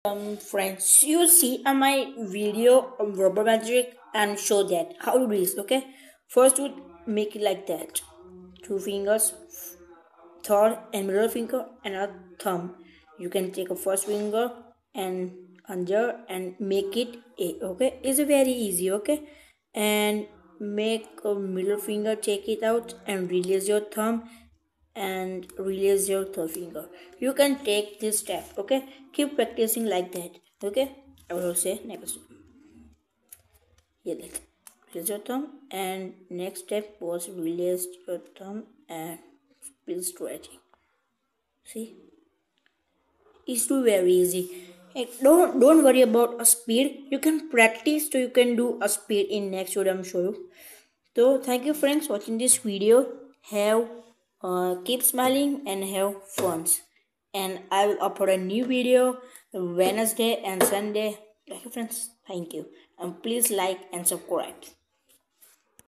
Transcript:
Friends, you see on my video of rubber magic and show that how to do this. Okay, first we make it like that: two fingers, third and middle finger, and a thumb. You can take a first finger and under and make it a. Okay, it's very easy. Okay, and make a middle finger, take it out and release your thumb and release your third finger. You can take this step. Okay, keep practicing like that. Okay, I will say next. Yeah, like release your thumb, and next step was release your thumb and spill stretching. See, it's too very easy. Hey, don't worry about a speed. You can practice, so you can do a speed in next video. I'm show you. So thank you friends watching this video. Have keep smiling and have fun. And I will upload a new video Wednesday and Sunday. Thank you friends. Thank you. And please like and subscribe.